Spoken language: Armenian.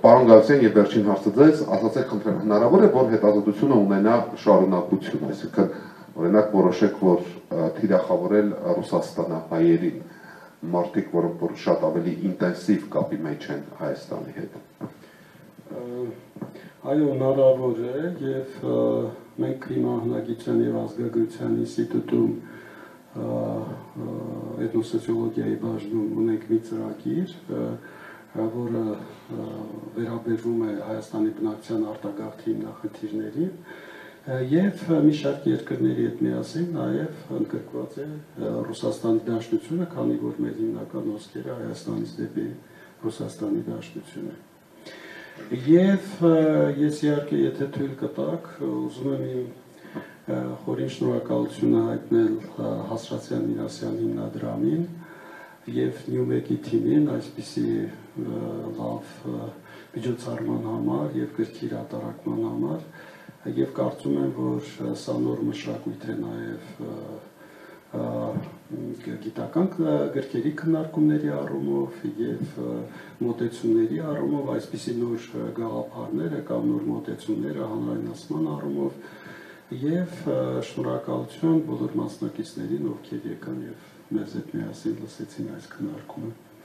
Պարոն Գալստյան, եւ վերջին հարցը ձեզ, ասացեք խնդրեմ, հնարավոր է, որ հետազոտությունը ունենա շարունակություն, այսինքն օրինակ որոշեք, որ թիրախավորել ռուսաստանահայերին, մարդիկ, որոնք որ շատ ավելի ինտենսիվ կապի մեջ են Հայաստանի հետ։ Այո, հնարավոր է, եւ մենք հիմա հնագիտության եւ ազգագրության ինստիտուտում էթնոսոցիոլոգիայի բաժնում ունենք մի ծրագիր, որը վերաբերվում է Հայաստանի բնակչության արտագաղթի հիմնախնդիրներին եւ մի շարք երկրների հետ միասին նաեւ ընդգրկված է Ռուսաստանի Դաշնությունը, քանի որ մեր հիմնական հոսքերը Հայաստանից դեպի Ռուսաստանի Դաշնություն է։ Եվ ես իհարկե եթե թույլ կտաք, ուզում եմ իմ խորին շնորհակալությունը հայտնել Հասրացյան Մինասյան հիմնադրամին եւ Նյումեկի թիմին այսպիսի լավ միջոցառման համար եւ գրքի հրատարակման համար եւ կարծում եմ, որ սա նոր մշակույթ է նաեւ գիտական գրքերի քննարկումների առումով եւ մոտեցումների առումով, այսպիսի նոր գաղափարները կամ նոր մոտեցումները հանրայնացման առումով եւ շնորհակալություն բոլոր մասնակիցներին, ովքեր եկան եւ մեզ հետ միասին լսեցին այս քննարկումը։